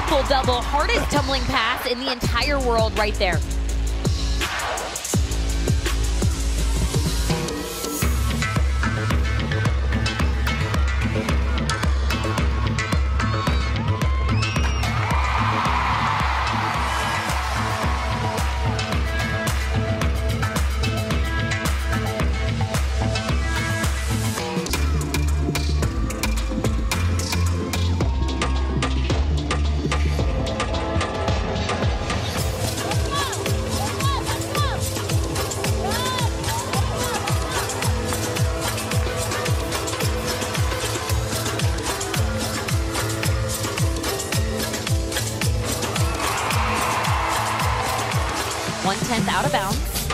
triple double, hardest tumbling pass in the entire world right there. One-tenth out of bounds.